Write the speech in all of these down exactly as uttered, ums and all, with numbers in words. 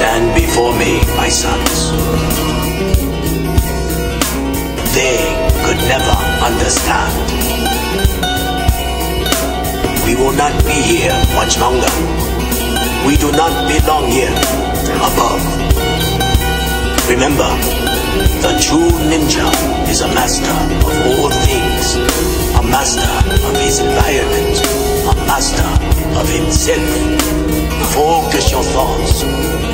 Stand before me, my sons. They could never understand. We will not be here much longer. We do not belong here above. Remember, the true ninja is a master of all things, a master of his environment, a master of himself. Focus your thoughts.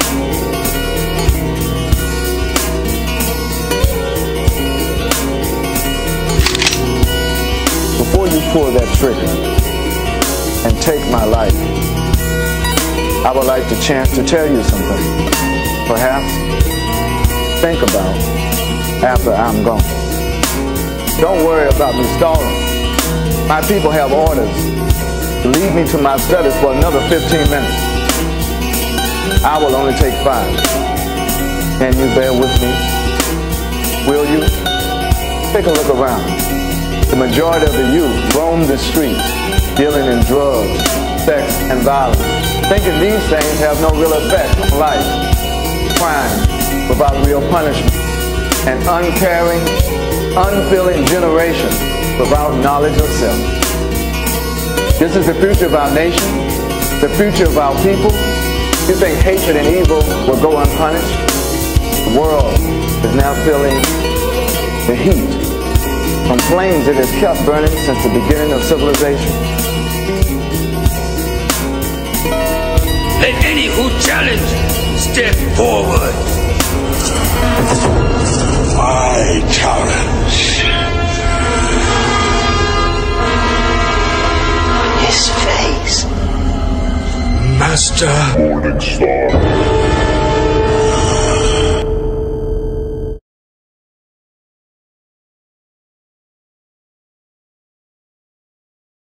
Before you pull that trigger and take my life, I would like the chance to tell you something. Perhaps think about after I'm gone. Don't worry about me stalling. My people have orders to lead me to my studies for another fifteen minutes. I will only take five. Can you bear with me? Will you? Take a look around. The majority of the youth roam the streets, dealing in drugs, sex, and violence, thinking these things have no real effect on life. Crime without real punishment. An uncaring, unfeeling generation without knowledge of self. This is the future of our nation, the future of our people. You think hatred and evil will go unpunished? The world is now feeling the heat from flames it has kept burning since the beginning of civilization. Let any who challenge step forward. I challenge. His face. Master Morningstar.